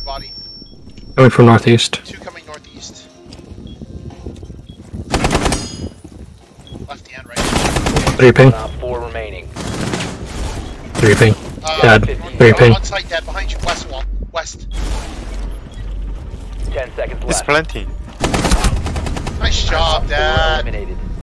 body. Coming from northeast. 2 coming northeast. Left and right. 3 ping. 4 remaining. 3 ping. Dead. 3 ping. On site, dead. Behind you. West wall. West. 10 seconds It's left. plenty. Nice job, Op 4 Dad. eliminated.